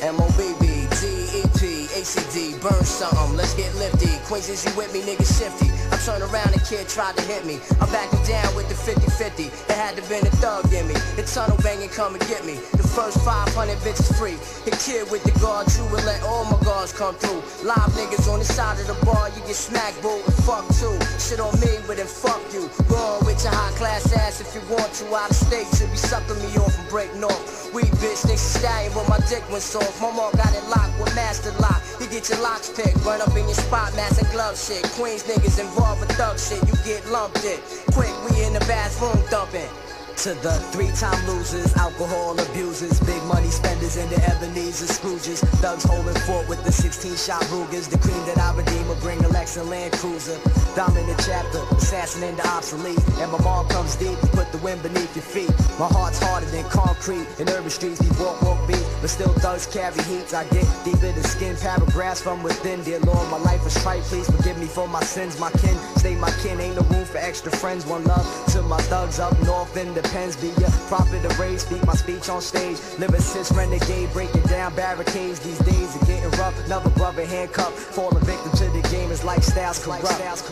M-O-B-B-D-E-P-A-C-D, burn something, let's get lifty. Queens, is you with me, nigga shifty? I turn around, a kid tried to hit me. I'm backing down with the 50-50. It had to been a thug in me. The tunnel banging, come and get me. The first 500 bitches free. The kid with the guard true and let all my guards come through. Live niggas on the side of the bar, you get smacked, boo, and fuck too. Shit on me, but then fuck you. Go on with your high class ass if you want to. Out of state, should be sucking me off and breaking off. We bitch, thinks she's stallion, but my dick went soft. My mom got it locked with master lock. You get your locks picked, run up in your spot, master glove shit. Queens niggas involved with thug shit, you get lumped it. Quick, we in the bathroom dumping. To the 3-time losers, alcohol abusers, big money spenders and the Ebenezer Scrooges. Thugs holding fort with the 16-shot Rugers. The cream that I redeem will bring a Lexus Land Cruiser. Dominant chapter, assassin in the obsolete. And my mom comes deep to put the wind beneath your feet. My heart's harder than concrete. In urban streets we walk beat, but still thugs carry heat. I get deeper than skin, paragraphs from within. Dear Lord, my life is trite, please forgive me for my sins. My kin, stay my kin, ain't no room for extra friends. One love to my thugs up north in the pens. Be a prophet of rage, speak my speech on stage. Lyricist, renegade, breaking down barricades. These days are getting rough, another brother handcuffed. Falling victim to the game, his lifestyle's corrupt.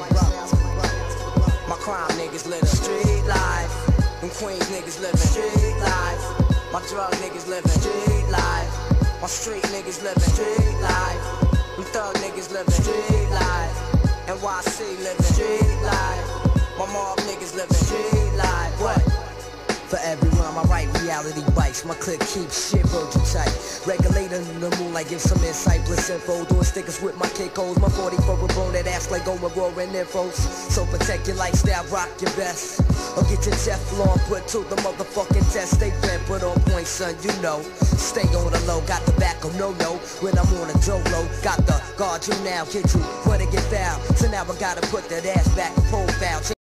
My crime niggas live street life. Them Queens niggas living street life. My drug niggas living street life. My street niggas living street life. Them thug niggas living street life. NYC living street life. My mob niggas living street life. What? For everyone, I write reality bites. My clip keeps shit virgin tight. Regulator in the moonlight, give some insight, bliss info. Doing stickers with my kick holes. My 40 for a bone that ass like over roaring infos. So protect your lifestyle, rock your best. Or get your Teflon put to the motherfucking test. Stay plan, put on point, son, you know. Stay on the low, got the back of no-no. When I'm on a Jolo, got the guard you now, get you, wanna get foul. So now I gotta put that ass back in profile.